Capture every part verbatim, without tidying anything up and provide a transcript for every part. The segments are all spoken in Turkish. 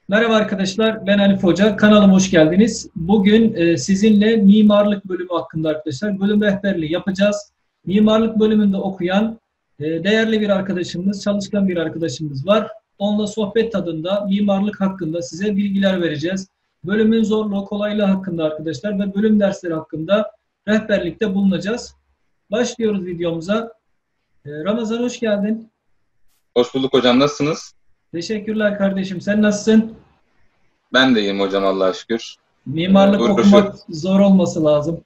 Merhaba arkadaşlar, ben Arif Hoca. Kanalıma hoş geldiniz. Bugün e, sizinle mimarlık bölümü hakkında arkadaşlar bölüm rehberliği yapacağız. Mimarlık bölümünde okuyan e, değerli bir arkadaşımız, çalışkan bir arkadaşımız var. Onunla sohbet tadında mimarlık hakkında size bilgiler vereceğiz. Bölümün zorluğu, kolaylığı hakkında arkadaşlar ve bölüm dersleri hakkında rehberlikte bulunacağız. Başlıyoruz videomuza. E, Ramazan hoş geldin. Hoş bulduk hocam. Nasılsınız? Teşekkürler kardeşim. Sen nasılsın? Ben de iyiyim hocam Allah'a şükür. Ee, Mimarlık okumak uğraşıyoruz. zor olması lazım.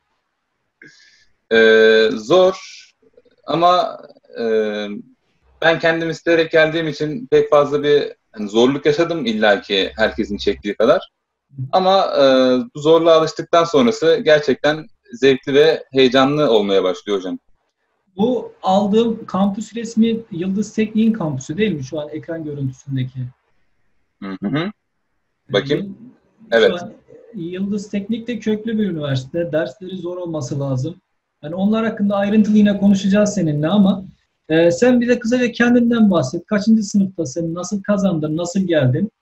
Ee, zor ama e, ben kendim isteyerek geldiğim için pek fazla bir hani zorluk yaşadım illaki herkesin çektiği kadar. Ama e, bu zorluğa alıştıktan sonrası gerçekten zevkli ve heyecanlı olmaya başlıyor hocam. Bu aldığım kampüs resmi Yıldız Teknik'in kampüsü değil mi şu an ekran görüntüsündeki? Hı hı. Ee, Bakayım. Şu Evet. an Yıldız Teknik de köklü bir üniversite. Dersleri zor olması lazım. Yani onlar hakkında ayrıntılı yine konuşacağız seninle ama e, sen bize kısaca kendinden bahset. Kaçıncı sınıftasın? Nasıl kazandın? Nasıl geldin?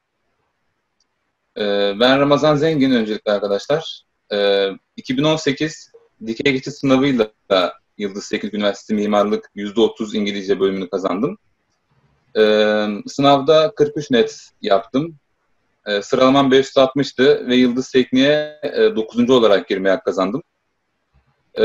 Ee, ben Ramazan Zengin öncelikle arkadaşlar. Ee, iki bin on sekiz dikey geçiş sınavıyla Yıldız Teknik Üniversitesi Mimarlık yüzde otuz İngilizce bölümünü kazandım. Ee, sınavda kırk üç net yaptım. Ee, sıralamam beş yüz altmıştı ve Yıldız Teknik'e e, dokuzuncu olarak girmeye hak kazandım. Ee,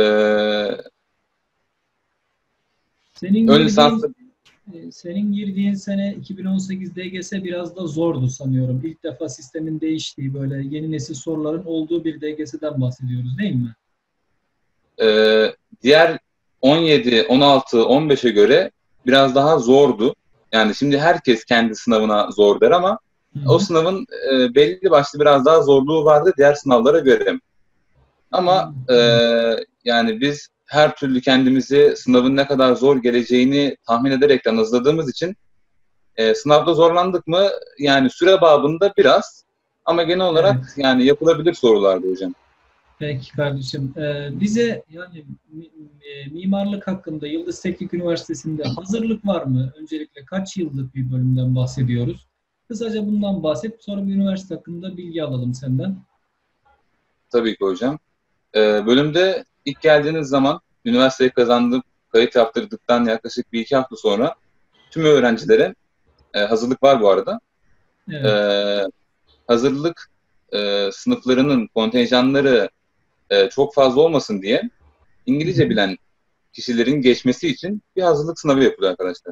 Senin ön lisans girdiğin e, senin girdiğin sene iki bin on sekiz D G S biraz da zordu sanıyorum. İlk defa sistemin değiştiği böyle yeni nesil soruların olduğu bir D G S'den bahsediyoruz değil mi? e, diğer on yedi, on altı, on beşe göre biraz daha zordu. Yani şimdi herkes kendi sınavına zor der ama Hı o hı. sınavın e, belli başlı biraz daha zorluğu vardı diğer sınavlara göre. Ama e, yani biz her türlü kendimizi sınavın ne kadar zor geleceğini tahmin ederekten hazırladığımız için e, sınavda zorlandık mı? Yani süre babında biraz ama genel olarak Evet. yani yapılabilir sorulardı hocam. Peki kardeşim. Ee, bize yani mi- e, mimarlık hakkında Yıldız Teknik Üniversitesi'nde hazırlık var mı? Öncelikle kaç yıllık bir bölümden bahsediyoruz? Kısaca bundan bahset. Sonra bir üniversite hakkında bilgi alalım senden. Tabii ki hocam. E, bölümde ilk geldiğiniz zaman üniversiteyi kazandım, kayıt yaptırdıktan yaklaşık bir iki hafta sonra tüm öğrencilere e, hazırlık var bu arada. E, Evet. hazırlık e, sınıflarının kontenjanları e, çok fazla olmasın diye Hı İngilizce hı. bilen kişilerin geçmesi için bir hazırlık sınavı yapılıyor arkadaşlar.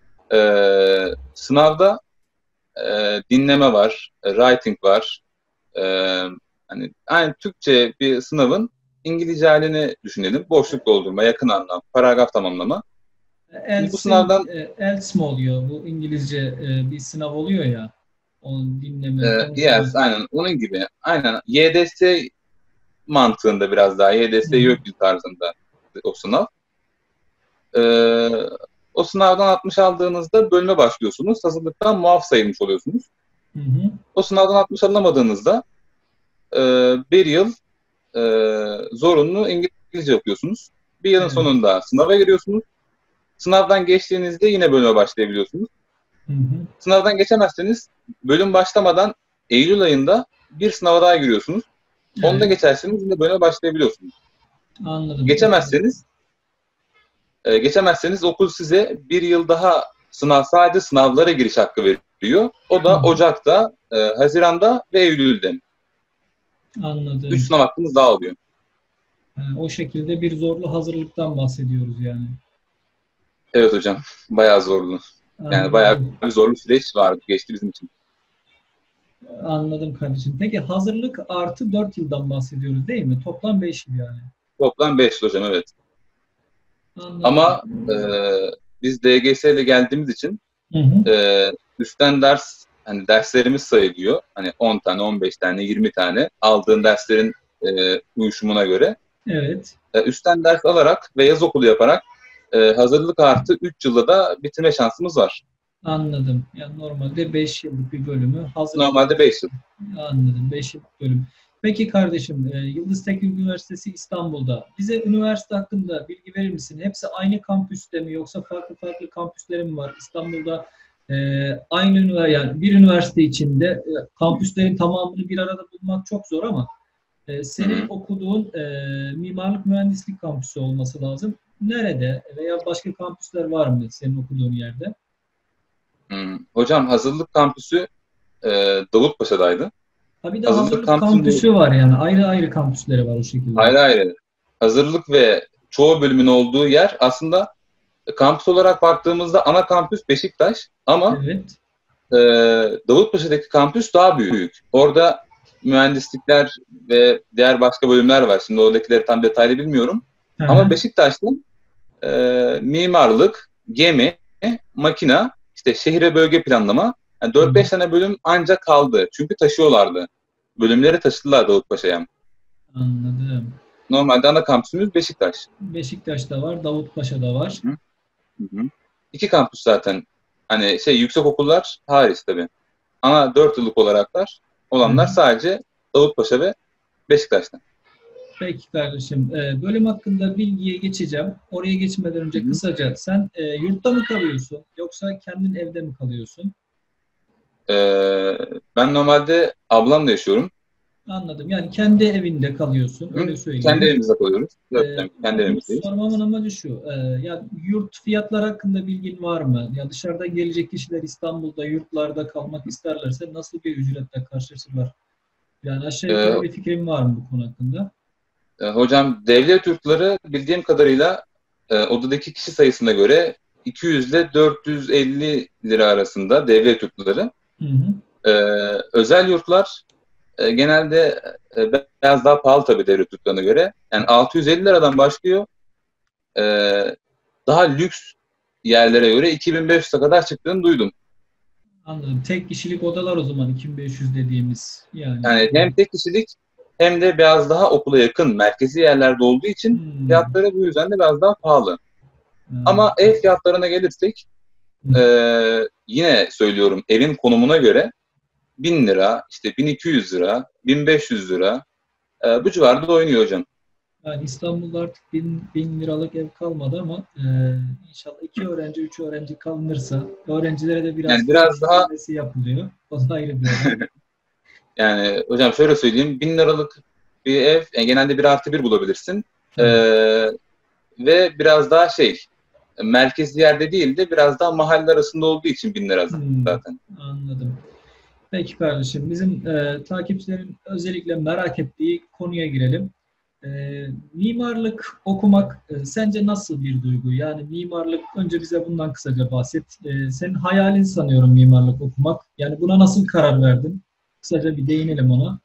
Ee, sınavda e, dinleme var, e, writing var. E, hani aynı Türkçe bir sınavın İngilizce halini düşünelim. Boşluk doldurma, yakın anlam, paragraf tamamlama. Şimdi bu ELTS'in sınavdan e, ELTS mi oluyor? Bu İngilizce e, bir sınav oluyor ya. Onu dinleme, e, konuşma. yes, aynen onun gibi. Aynen Y D S mantığında biraz daha Y D Hı S hı. YÖKDİL tarzında o sınav. Ee, o sınavdan altmış aldığınızda bölüme başlıyorsunuz. Hazırlıktan muaf sayılmış oluyorsunuz. Hı hı. O sınavdan altmış alamadığınızda e, bir yıl e, zorunlu İngilizce okuyorsunuz. Bir yılın Evet. sonunda sınava giriyorsunuz. Sınavdan geçtiğinizde yine bölüme başlayabiliyorsunuz. Hı hı. Sınavdan geçemezseniz bölüm başlamadan Eylül ayında bir sınava daha giriyorsunuz. Onda Evet. geçerseniz yine bölüme başlayabiliyorsunuz. Anladım. Geçemezseniz e, geçemezseniz okul size bir yıl daha sınav sadece sınavlara giriş hakkı veriyor. O Hı da hı. Ocak'ta, e, Haziran'da ve Eylül'de. Üç Anladım. sınav hakkınız daha oluyor. Ha, o şekilde bir zorlu hazırlıktan bahsediyoruz yani. Evet hocam. Bayağı zorlu. Yani bayağı Anladım. bir zorlu süreç vardı. Geçti bizim için. Anladım kardeşim. Peki hazırlık artı dört yıldan bahsediyoruz değil mi? Toplam beş yıl yani. Toplam beş hocam evet. Anladım. Ama e, biz D G S ile geldiğimiz için Hı hı. e, üstten ders hani derslerimiz sayılıyor. Hani on tane, on beş tane, yirmi tane aldığın derslerin e, uyuşumuna göre. Evet. E, üstten ders alarak ve yaz okulu yaparak e, hazırlık artı üç yılda da bitirme şansımız var. Anladım. Yani normalde beş yıllık bir bölümü hazırlık Normalde beş yıl. anladım. beş yıllık bölüm. Peki kardeşim, e, Yıldız Teknik Üniversitesi İstanbul'da. Bize üniversite hakkında bilgi verir misin? Hepsi aynı kampüste mi yoksa farklı farklı kampüsleri mi var? İstanbul'da e, aynı üniversite, yani bir üniversite içinde e, kampüslerin tamamını bir arada bulmak çok zor ama e, senin Hı hı. okuduğun e, mimarlık mühendislik kampüsü olması lazım. Nerede veya başka kampüsler var mı senin okuduğun yerde? Hı. Hocam hazırlık kampüsü e, Davutpaşa'daydı. Ha bir de Hazırlık hazırlık kampüsünde kampüsü var yani. Ayrı ayrı kampüsleri var o şekilde. ayrı ayrı. Hazırlık ve çoğu bölümün olduğu yer aslında kampüs olarak baktığımızda ana kampüs Beşiktaş ama Evet. e, Davutpaşa'daki kampüs daha büyük. Orada mühendislikler ve diğer başka bölümler var. Şimdi oradakileri tam detaylı bilmiyorum. Hı Ama hı. Beşiktaş'ta e, mimarlık, gemi, makina, işte şehir ve bölge planlama, yani Hı dört hı. beş tane bölüm ancak kaldı. Çünkü taşıyorlardı. Bölümleri taşıdılar Davutpaşa'ya. Anladım. Normalde ana kampüsümüz Beşiktaş. Beşiktaş'ta var, Davutpaşa'da var. Hı hı. İki kampüs zaten. Hani şey yüksek okullar hariç tabii. Ana dört yıllık olaraklar Hı hı. olanlar sadece Davutpaşa ve Beşiktaş'ta. Peki kardeşim, e, bölüm hakkında bilgiye geçeceğim. Oraya geçmeden Hı önce hı. kısaca sen e, yurtta mı kalıyorsun yoksa kendin evde mi kalıyorsun? Ee, ben normalde ablamla yaşıyorum. Anladım. Yani kendi evinde kalıyorsun, Hı? öyle Kendi söyleyeyim. evimizde kalıyoruz. E, Evet, tabii, kendi Bunu evimizdeyiz. sormamın amacı şu. E, ya yurt fiyatları hakkında bilgin var mı? Ya dışarıdan gelecek kişiler İstanbul'da yurtlarda kalmak isterlerse nasıl bir ücretle karşılaşırlar? Yani aşağı yukarı Ee, bir fikrin var mı bu konu hakkında? e, hocam devlet yurtları bildiğim kadarıyla e, odadaki kişi sayısına göre iki yüz ile dört yüz elli lira arasında devlet yurtları. Hı hı. Ee, özel yurtlar e, genelde e, biraz daha pahalı tabii devlet yurtlarına göre. Yani altı yüz elli liradan başlıyor. Ee, daha lüks yerlere göre iki bin beş yüze kadar çıktığını duydum. Anladım. Tek kişilik odalar o zaman iki bin beş yüz dediğimiz yani. Yani hem tek kişilik hem de biraz daha okula yakın merkezi yerlerde olduğu için Hmm. fiyatları bu yüzden de biraz daha pahalı. Ama Hmm. ev fiyatlarına gelirsek e, yine söylüyorum evin konumuna göre bin lira, işte bin iki yüz lira, bin beş yüz lira e, bu civarda oynuyor hocam. Yani İstanbul'da artık bin, bin liralık ev kalmadı ama e, inşallah iki öğrenci, üç öğrenci kalınırsa öğrencilere de biraz Yani biraz daha geçindirmesi yapılıyor. O da ayrı bir olay. yani hocam şöyle söyleyeyim bin liralık bir ev yani genelde bir artı bir bulabilirsin. E, Tabii. ve biraz daha şey merkezi yerde değil de biraz daha mahalle arasında olduğu için bin lira Hmm, zaten. anladım. Peki kardeşim, bizim e, takipçilerin özellikle merak ettiği konuya girelim. E, mimarlık okumak e, sence nasıl bir duygu? Yani mimarlık, önce bize bundan kısaca bahset. E, senin hayalin sanıyorum mimarlık okumak. Yani buna nasıl karar verdin? Kısaca bir değinelim ona.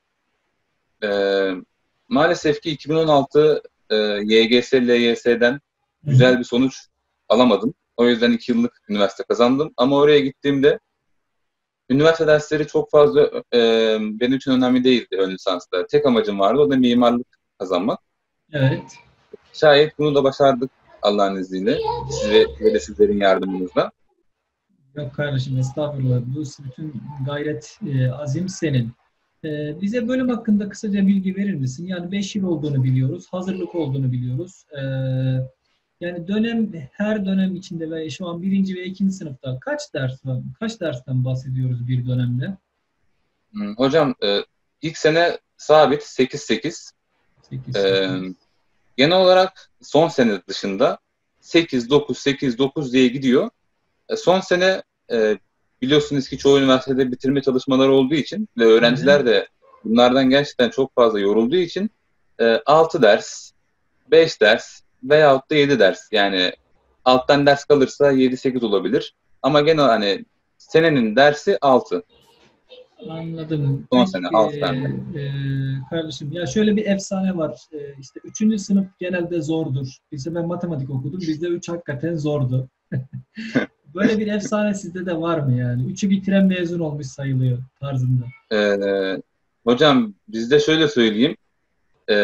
Ee, maalesef ki iki bin on altı e, Y G S, L Y S'den Hı hı. güzel bir sonuç alamadım. O yüzden iki yıllık üniversite kazandım. Ama oraya gittiğimde üniversite dersleri çok fazla e, benim için önemli değildi ön lisansta. Tek amacım vardı, o da mimarlık kazanmak. Evet. Şayet bunu da başardık Allah'ın izniyle. Size ve de sizlerin yardımınızla. Yok kardeşim, estağfurullah. Bu bütün gayret, e, azim senin. E, bize bölüm hakkında kısaca bilgi verir misin? Yani beş yıl olduğunu biliyoruz, hazırlık olduğunu biliyoruz. E, yani dönem, her dönem içinde ve şu an birinci ve ikinci sınıfta kaç ders var? Kaç dersten bahsediyoruz bir dönemde? Hmm, hocam e, ilk sene sabit sekiz sekiz. sekiz E, sekiz. genel olarak son sene dışında sekiz dokuz sekiz dokuz diye gidiyor. E, son sene e, biliyorsunuz ki çoğu üniversitede bitirme çalışmaları olduğu için ve Hı hı. öğrenciler de bunlardan gerçekten çok fazla yorulduğu için e, altı ders, beş ders veyahut da yedi ders. Yani alttan ders kalırsa yedi sekiz olabilir. Ama genel hani senenin dersi altı. Anladım. Son sene Peki altı tane. e, kardeşim, ya şöyle bir efsane var. E, işte üçüncü sınıf genelde zordur. Bizde ben matematik okudum. Bizde üç hakikaten zordu. Böyle bir efsane sizde de var mı yani? Üçü bitiren mezun olmuş sayılıyor tarzında. E, hocam bizde şöyle söyleyeyim. E,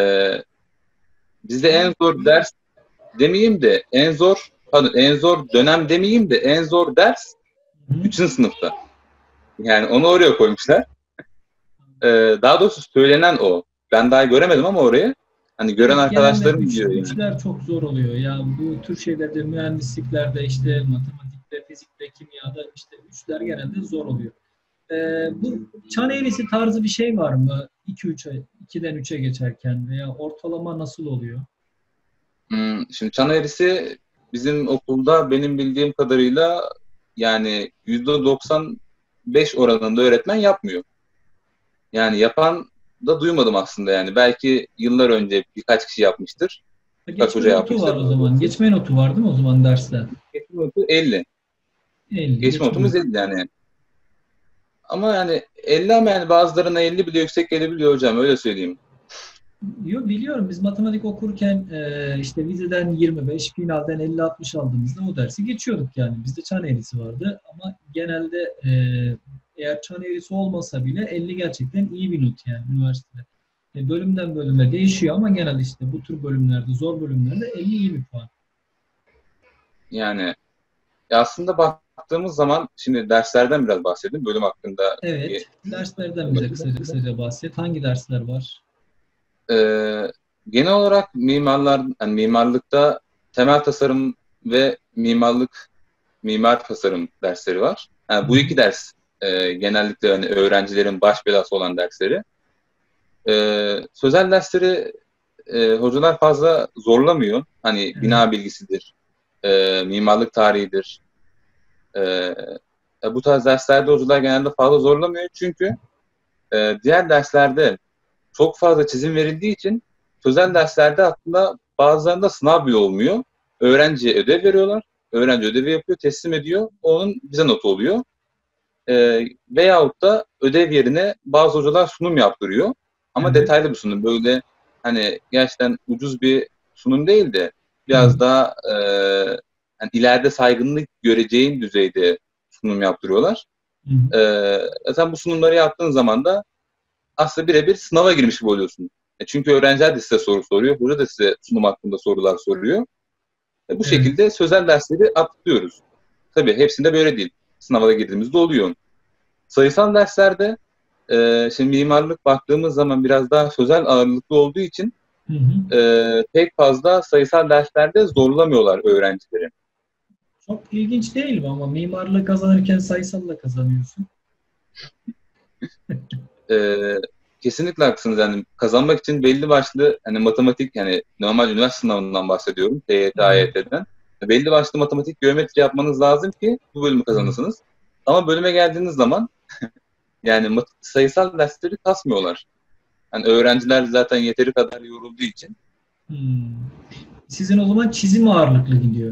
bizde en zor ders demeyeyim de en zor pardon, en zor dönem demeyeyim de en zor ders Hı hı. üçüncü sınıfta. Yani onu oraya koymuşlar. Ee, daha doğrusu söylenen o. Ben daha göremedim ama orayı. Hani gören Evet, genelde arkadaşlarım üç, diyor yani. üçler çok zor oluyor. Ya bu tür şeylerde, mühendisliklerde işte matematik matematikte, fizikte, kimyada işte üçler genelde zor oluyor. Ee, bu çan eğrisi tarzı bir şey var mı? iki üçe, ikiden üçe geçerken veya ortalama nasıl oluyor? Hmm, şimdi çan eğrisi bizim okulda benim bildiğim kadarıyla yani yüzde doksan beş oranında öğretmen yapmıyor. Yani yapan da duymadım aslında yani. Belki yıllar önce birkaç kişi yapmıştır. Birkaç Geçme hoca notu var yapmıştır. o zaman. Geçme notu var değil mi o zaman derste? Geçme notu elli. elli. Geçme notumuz elli yani. Ama yani elli ama yani bazılarına elli bile yüksek gelebiliyor hocam, öyle söyleyeyim. Yo, biliyorum biz matematik okurken e, işte vizeden yirmi beş, finalden elli altmış aldığımızda o dersi geçiyorduk yani. Bizde çan eğrisi vardı ama genelde e, eğer çan eğrisi olmasa bile elli gerçekten iyi bir not yani üniversitede. E, bölümden bölüme değişiyor ama genelde işte bu tür bölümlerde, zor bölümlerde elli iyi bir puan. Yani ya aslında baktığımız zaman şimdi derslerden biraz bahsedeyim. Bölüm hakkında. Evet, bir... derslerden bize kısaca kısaca bahset. Hangi dersler var? Ee, genel olarak mimarlar, yani mimarlıkta temel tasarım ve mimarlık, mimar tasarım dersleri var. Yani bu iki ders e, genellikle hani öğrencilerin baş belası olan dersleri. E, sözel dersleri e, hocalar fazla zorlamıyor. Hani Evet. bina bilgisidir, e, mimarlık tarihidir. E, bu tarz derslerde hocalar genelde fazla zorlamıyor. Çünkü e, diğer derslerde çok fazla çizim verildiği için sözel derslerde aslında bazılarında sınav bile olmuyor. Öğrenciye ödev veriyorlar. Öğrenci ödevi yapıyor, teslim ediyor. Onun bize notu oluyor. E, veyahut da ödev yerine bazı hocalar sunum yaptırıyor. Ama Evet. detaylı bir sunum. Böyle hani gerçekten ucuz bir sunum değil de biraz Hı. daha e, yani ileride saygınlık göreceğin düzeyde sunum yaptırıyorlar. Hı. E, sen bu sunumları yaptığın zaman da aslında birebir sınava girmiş gibi oluyorsun. E çünkü öğrenciler de size soru soruyor, hoca da size sunum hakkında sorular soruyor. E bu Evet. şekilde sözel dersleri atlıyoruz. Tabii hepsinde böyle değil. Sınava da girdiğimizde oluyor. Sayısal derslerde e, şimdi mimarlık baktığımız zaman biraz daha sözel ağırlıklı olduğu için Hı hı. e, pek fazla sayısal derslerde zorlamıyorlar öğrencileri. Çok ilginç değil mi ama mimarlığı kazanırken sayısalla kazanıyorsun. E, kesinlikle haklısınız. Yani kazanmak için belli başlı hani matematik, yani normal üniversite sınavından bahsediyorum. T Y T, Evet. A Y T'den. Belli başlı matematik, geometri yapmanız lazım ki bu bölümü kazanırsınız. Ama bölüme geldiğiniz zaman yani sayısal dersleri kasmıyorlar. Yani öğrenciler zaten yeteri kadar yorulduğu için. Hmm. Sizin o zaman çizim ağırlıklı gidiyor.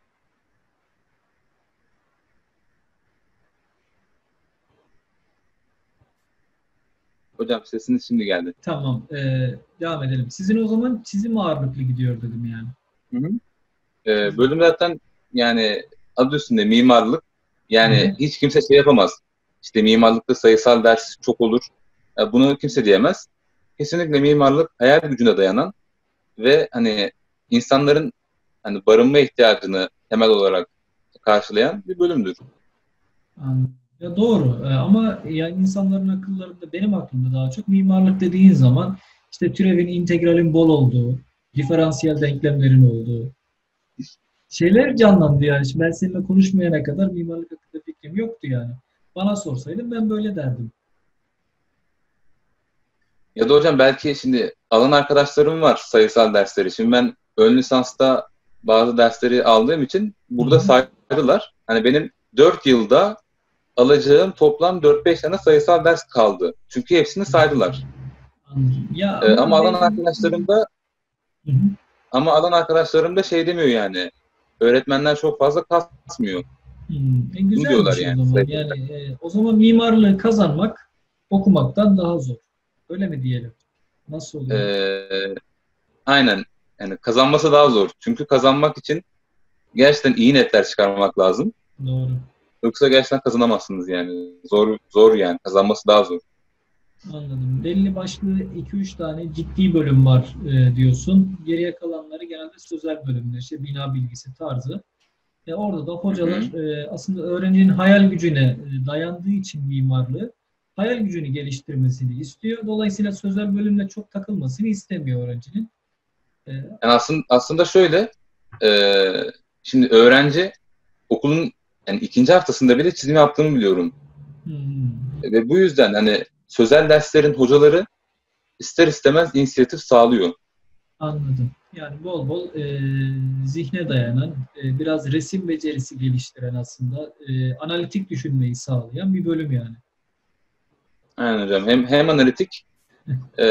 Hocam sesiniz şimdi geldi. Tamam. E, devam edelim. Sizin o zaman çizim ağırlıklı gidiyor dedim yani. Hı hı. Ee, bölüm zaten yani adı üstünde mimarlık. Yani Hı. hiç kimse şey yapamaz. İşte mimarlıkta sayısal ders çok olur. Ya bunu kimse diyemez. Kesinlikle mimarlık hayal gücüne dayanan ve hani insanların hani barınma ihtiyacını temel olarak karşılayan bir bölümdür. Anladım. Ya doğru. E, ama yani insanların akıllarında, benim aklımda daha çok mimarlık dediğin zaman işte türevin, integralin bol olduğu, diferansiyel denklemlerin olduğu şeyler canlandı yani. Şimdi ben seninle konuşmayana kadar mimarlık hakkında fikrim yoktu yani. Bana sorsaydın ben böyle derdim. Ya da hocam belki şimdi alan arkadaşlarım var sayısal dersleri. Şimdi ben ön lisansta bazı dersleri aldığım için Hı burada hı. saydılar. Hani benim dört yılda alacağım toplam dört beş tane sayısal ders kaldı. Çünkü hepsini saydılar. Anladım. Ya Ee, ama ama alan benim... arkadaşlarım da Hı hı. ama alan arkadaşlarım da şey demiyor yani. Öğretmenler çok fazla kasmıyor. Hmm, e, Bunu diyorlar güzelmiş o yani. zaman. Yani e, o zaman mimarlığı kazanmak okumaktan daha zor. Öyle mi diyelim? Nasıl oluyor? Ee, aynen. Yani kazanması daha zor. Çünkü kazanmak için gerçekten iyi netler çıkarmak lazım. Doğru. Yoksa gerçekten kazanamazsınız yani. Zor zor yani. Kazanması daha zor. Anladım. Belli başlı iki üç tane ciddi bölüm var e, diyorsun. Geriye kalanları genelde sözel bölümler, işte bina bilgisi tarzı. E, orada da Hı hocalar hı. e, aslında öğrencinin hayal gücüne e, dayandığı için mimarlığı hayal gücünü geliştirmesini istiyor. Dolayısıyla sözel bölümle çok takılmasını istemiyor öğrencinin. E, Yani aslında, aslında şöyle e, şimdi öğrenci okulun yani ikinci haftasında bile çizim yaptığımı biliyorum. Hmm. Ve bu yüzden hani sözel derslerin hocaları ister istemez inisiyatif sağlıyor. Anladım. Yani bol bol e, zihne dayanan, e, biraz resim becerisi geliştiren aslında e, analitik düşünmeyi sağlayan bir bölüm yani. Aynen hocam. Hem hem analitik e,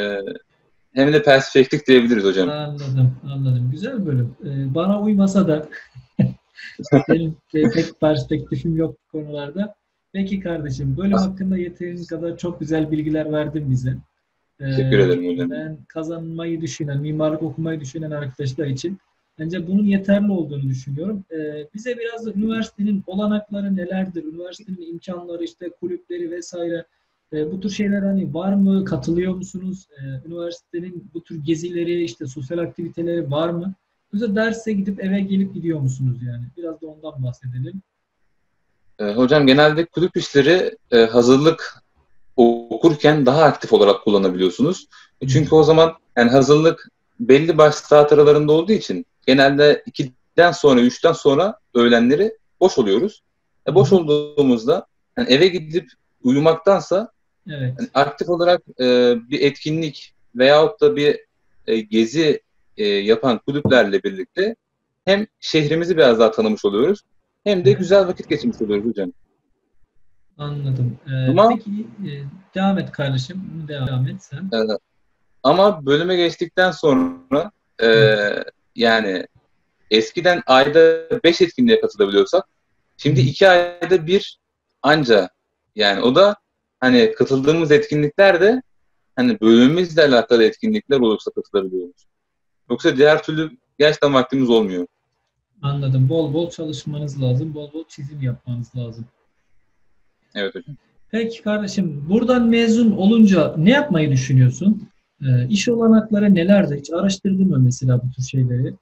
hem de perspektif diyebiliriz hocam. Anladım, anladım. Güzel bölüm. E, bana uymasa da benim de pek perspektifim yok bu konularda. Peki kardeşim, bölüm hakkında yeterince kadar çok güzel bilgiler verdin bize. Teşekkür Ee, ederim hocam. ben kazanmayı düşünen, mimarlık okumayı düşünen arkadaşlar için bence bunun yeterli olduğunu düşünüyorum. Ee, bize biraz da üniversitenin olanakları nelerdir? Üniversitenin imkanları, işte kulüpleri vesaire. Ee, bu tür şeyler hani var mı? Katılıyor musunuz? Ee, üniversitenin bu tür gezileri, işte sosyal aktiviteleri var mı? Yoksa derse gidip eve gelip gidiyor musunuz yani? Biraz da ondan bahsedelim. E, hocam genelde kulüp işleri e, hazırlık okurken daha aktif olarak kullanabiliyorsunuz. E, çünkü o zaman yani hazırlık belli başlı saat aralarında olduğu için genelde ikiden sonra, üçten sonra öğlenleri boş oluyoruz. E, boş olduğumuzda yani eve gidip uyumaktansa Evet. yani aktif olarak e, bir etkinlik veyahut da bir e, gezi e, yapan kulüplerle birlikte hem şehrimizi biraz daha tanımış oluyoruz hem de güzel vakit geçirmiş oluyoruz hocam. Anladım. Ee, Ama peki e, devam et kardeşim. Devam et sen. e, ama bölüme geçtikten sonra e, yani eskiden ayda beş etkinliğe katılabiliyorsak şimdi iki ayda bir anca, yani o da hani katıldığımız etkinlikler de hani bölümümüzle alakalı etkinlikler olursa katılabiliyoruz. Yoksa diğer türlü gerçekten vaktimiz olmuyor. Anladım. Bol bol çalışmanız lazım. Bol bol çizim yapmanız lazım. Evet hocam. Peki kardeşim, buradan mezun olunca ne yapmayı düşünüyorsun? Ee, iş olanakları nelerdir? Hiç araştırdın mı mesela bu tür şeyleri?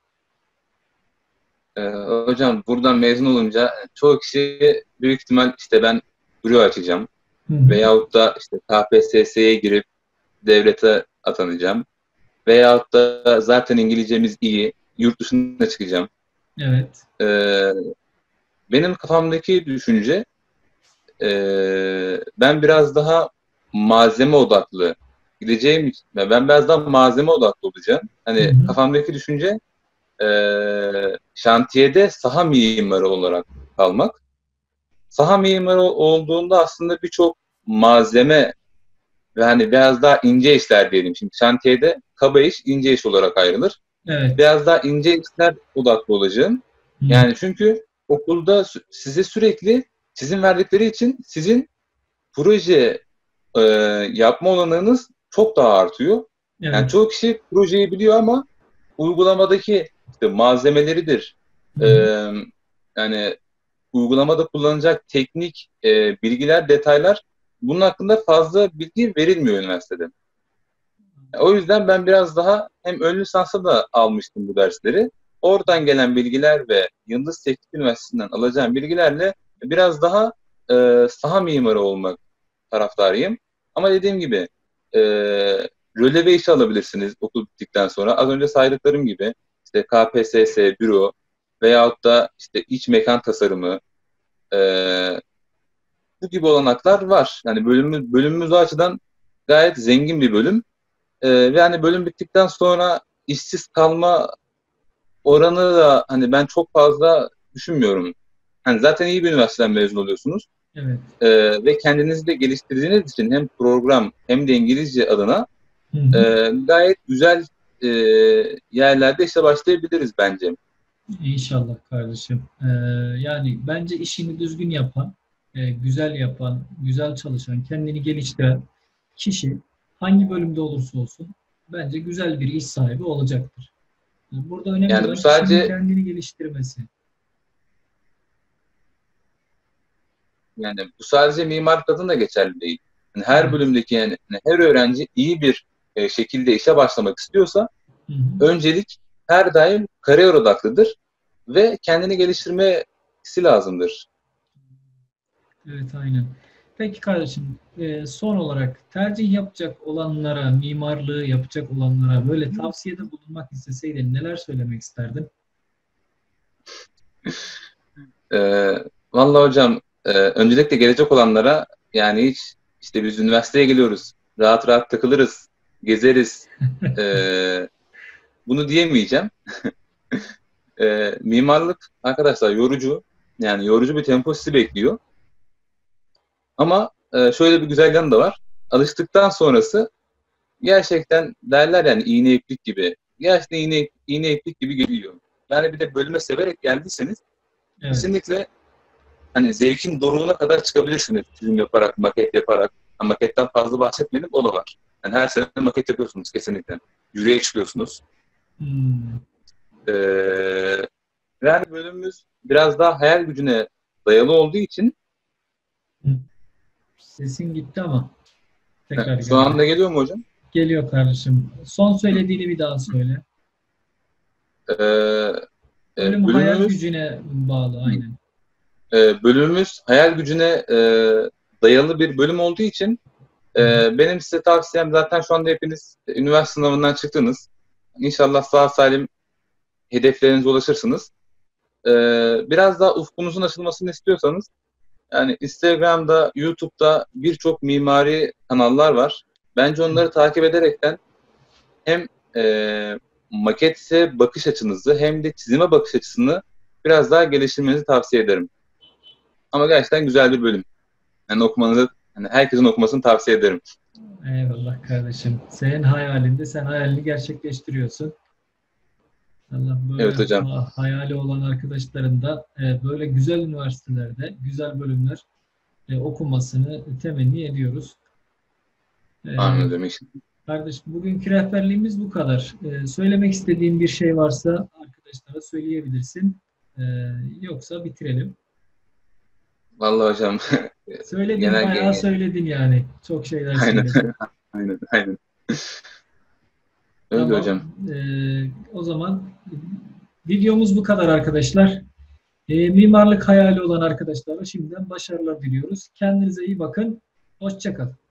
Ee, hocam buradan mezun olunca çoğu kişi büyük ihtimal işte ben büro açacağım Hı hı. veyahut da işte K P S S'ye girip devlete atanacağım veyahut da zaten İngilizcemiz iyi, yurt dışına çıkacağım. Evet. Ee, benim kafamdaki düşünce e, ben biraz daha malzeme odaklı gideceğim için ben biraz daha malzeme odaklı olacağım. Hı Hani hı. kafamdaki düşünce e, şantiyede saha mimarı olarak kalmak. Saha mimarı olduğunda aslında birçok malzeme ve hani biraz daha ince işler diyelim. Şimdi şantiyede kaba iş, ince iş olarak ayrılır. Evet. Biraz daha ince işler odaklı olacağım. Hı hı. Yani çünkü okulda size sürekli çizim verdikleri için sizin proje e, yapma olanağınız çok daha artıyor. Yani Evet. çoğu kişi projeyi biliyor ama uygulamadaki işte malzemeleridir. Hı E, hı. yani uygulamada kullanılacak teknik e, bilgiler, detaylar bunun hakkında fazla bilgi verilmiyor üniversitede. O yüzden ben biraz daha hem ön lisansa da almıştım bu dersleri. Oradan gelen bilgiler ve Yıldız Teknik Üniversitesi'nden alacağım bilgilerle biraz daha e, saha mimarı olmak taraftarıyım. Ama dediğim gibi e, röleve işi alabilirsiniz okul bittikten sonra. Az önce saydıklarım gibi işte K P S S, büro veyahut da işte iç mekan tasarımı, e, bu gibi olanaklar var. Yani bölümümüz, bölümümüz o açıdan gayet zengin bir bölüm. E, ve hani bölüm bittikten sonra işsiz kalma oranı da hani ben çok fazla düşünmüyorum. Hani zaten iyi bir üniversiteden mezun oluyorsunuz. Evet. Ee, ve kendinizi de geliştirdiğiniz için hem program hem de İngilizce adına Hı hı. e, gayet güzel e, yerlerde işte başlayabiliriz bence. İnşallah kardeşim. Ee, yani bence işini düzgün yapan, e, güzel yapan, güzel çalışan, kendini geliştiren kişi hangi bölümde olursa olsun bence güzel bir iş sahibi olacaktır. Burada önemli Yani bu olan kişinin sadece kendini geliştirmesi. yani bu sadece mimarlık adına da geçerli değil. Yani her Evet. bölümdeki yani yani her öğrenci iyi bir e, şekilde işe başlamak istiyorsa Hı hı. öncelik her daim kariyer odaklıdır ve kendini geliştirmesi lazımdır. Evet, aynen. Peki kardeşim, e, son olarak tercih yapacak olanlara, mimarlığı yapacak olanlara böyle tavsiyede bulunmak isteseydin neler söylemek isterdin? Ee, Vallahi hocam, e, öncelikle gelecek olanlara, yani hiç işte biz üniversiteye geliyoruz, rahat rahat takılırız, gezeriz. E, Bunu diyemeyeceğim. E, mimarlık arkadaşlar yorucu. Yani yorucu bir tempo sizi bekliyor. Ama e, şöyle bir güzel yanı da var. Alıştıktan sonrası gerçekten derler yani iğne iplik gibi. Gerçekten iğne, iğne iplik gibi geliyor. Yani bir de bölüme severek geldiyseniz Evet. kesinlikle hani zevkin doruğuna kadar çıkabilirsiniz. Çizim yaparak, maket yaparak. Yani maketten fazla bahsetmedim, o da var. Yani her sene maket yapıyorsunuz kesinlikle. Yüreğe çıkıyorsunuz. Hmm. Ee, Yani bölümümüz biraz daha hayal gücüne dayalı olduğu için. Sesin gitti ama tekrar Şu geldi. anda geliyor mu hocam? Geliyor kardeşim. Son söylediğini bir daha söyle. Ee, Bölüm e, hayal bölümümüz gücüne bağlı aynen. e, bölümümüz hayal gücüne e, dayalı bir bölüm olduğu için e, benim size tavsiyem, zaten şu anda hepiniz üniversite sınavından çıktınız. İnşallah sağ salim hedeflerinize ulaşırsınız. E, Biraz daha ufkunuzun açılmasını istiyorsanız, yani Instagram'da, YouTube'da birçok mimari kanallar var. Bence onları takip ederekten hem e, makete bakış açınızı hem de çizime bakış açısını biraz daha geliştirmenizi tavsiye ederim. Ama gerçekten güzel bir bölüm. Yani okumanızı, yani herkesin okumasını tavsiye ederim. Eyvallah kardeşim. Senin hayalinde sen hayalini gerçekleştiriyorsun. Allah böyle Evet hocam. ha- hayali olan arkadaşların da e, böyle güzel üniversitelerde güzel bölümler e, okumasını temenni ediyoruz. E, Anladım işte. Kardeş, bugünkü rehberliğimiz bu kadar. E, söylemek istediğin bir şey varsa arkadaşlara söyleyebilirsin. E, Yoksa bitirelim. Vallahi hocam. Söyledin, genel bayağı genel. söyledin yani. Çok şeyler Aynen. söyledin. Aynen. Aynen. Öyle Tamam. hocam. Ee, o zaman videomuz bu kadar arkadaşlar. Ee, mimarlık hayali olan arkadaşlara şimdiden başarılar diliyoruz. Kendinize iyi bakın. Hoşça kalın.